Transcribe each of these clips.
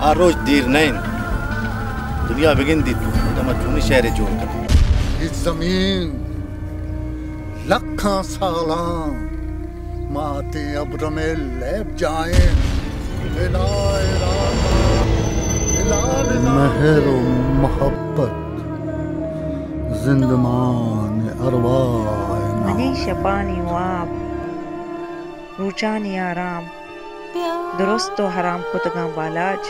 arose दीर नैन दुनिया begin दी तमा चूनी शहर जोड़ कर इस जमीन लखा साला माते अब्र में लैब जाए महर मोहब्बत जिंदमान अरवाह मनी शपानी वाब रुचानी आराम दुरुस्त व हराम कुतगा बालाज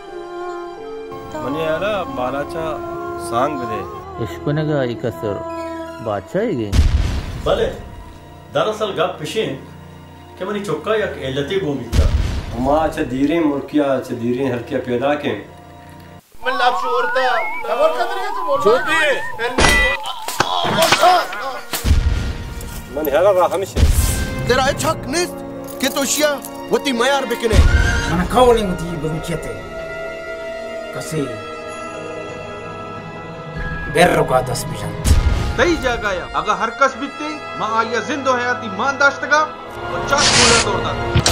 मने यारा बालाचा सांग दे इश्कुनगा इकसर बादशाह गे भले दरअसल गप पिशें कि मनी चौका या एलती भूमिका मां च दीरे मुर्किया च दीरे हल्किया पैदा के मन लाभ शोरता खबर कदर के तो छोटी मन हेला हमेशा तेरा छक निस्त के तोशिया वती मयार बिकने mana kawaling di berucete kasi berro ka das bijant तई जगह अगर हर कस बिकते मां आया जिंदो हयाती मान दाश्तगा और चाक कूलर तोड़ता